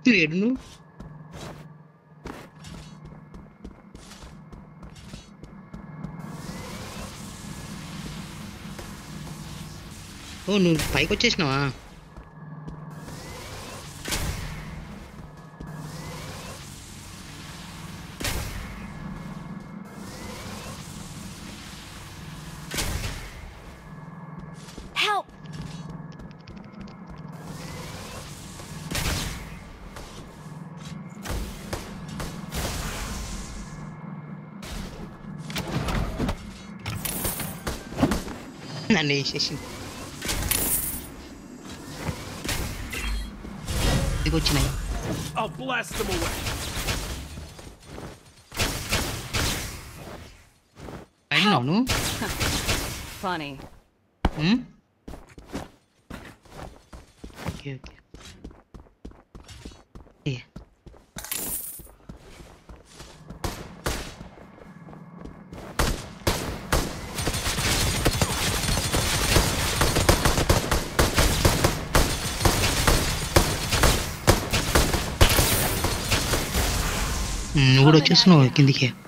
ఏడు నువ్వు ఓ నువ్వు పైకి వచ్చేసినావా Help! నన్ను వేసేసింది ఇది వచ్చినాయి I'll blast them away. పైన ఉన్నావు Funny. ఓకే ఓకే నువ్వు కూడా వచ్చేస్తున్నావు కిందికి